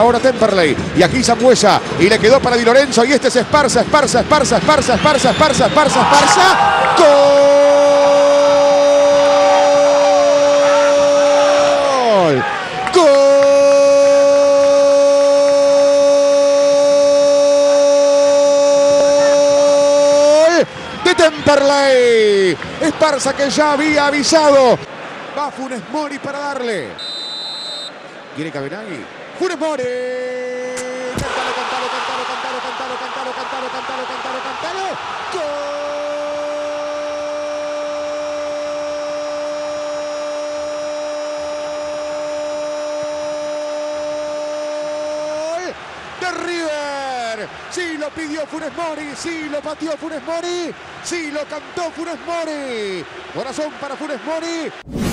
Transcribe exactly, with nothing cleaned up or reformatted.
Ahora Temperley, y aquí Sambuesa, y le quedó para Di Lorenzo, y este es Esparza, Esparza, Esparza, Esparza, Esparza, Esparza, Esparza, Esparza, ¡gol! ¡Gol! De Temperley, Esparza que ya había avisado, va Funes Mori para darle, viene Cabenagui, Funes Mori, cantalo, cantalo, cantalo, cantalo, cantalo, cantalo, cantalo, cantalo, cantalo, cantalo, gol de River. Sí lo pidió Funes Mori, sí lo pateó Funes Mori, sí lo cantó Funes Mori. Corazón para Funes Mori.